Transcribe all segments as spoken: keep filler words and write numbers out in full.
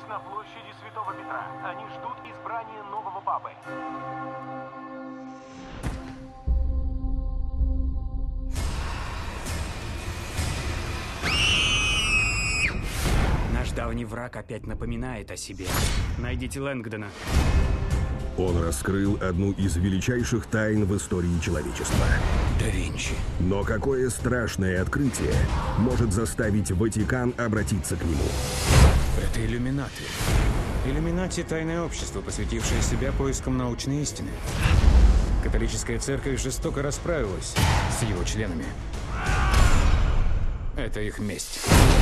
на площади Святого Петра. Они ждут избрания нового папы. Наш давний враг опять напоминает о себе. Найдите Лэнгдона. Он раскрыл одну из величайших тайн в истории человечества. Да Винчи. Но какое страшное открытие может заставить Ватикан обратиться к нему? Это иллюминаты. Иллюминати — тайное общество, посвятившее себя поискам научной истины. Католическая церковь жестоко расправилась с его членами. Это их месть.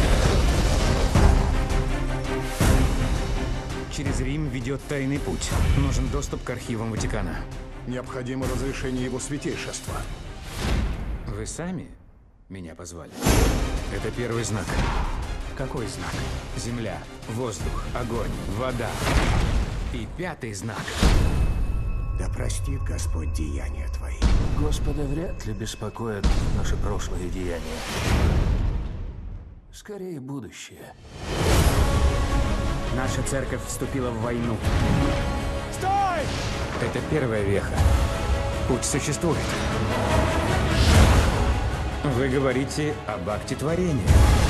Через Рим ведет тайный путь. Нужен доступ к архивам Ватикана. Необходимо разрешение его святейшества. Вы сами меня позвали? Это первый знак. Какой знак? Земля, воздух, огонь, вода. И пятый знак. Да простит Господь деяния твои. Господа вряд ли беспокоят наши прошлые деяния. Скорее, будущее. Наша церковь вступила в войну. Стой! Это первая веха. Путь существует. Вы говорите об акте творения.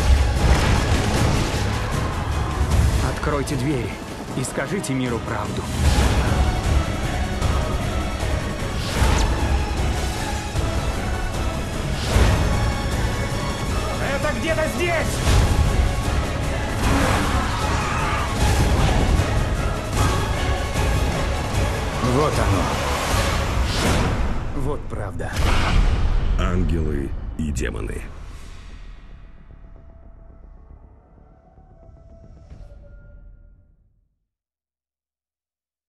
Откройте двери и скажите миру правду. Это где-то здесь! Вот оно. Вот правда. Ангелы и демоны.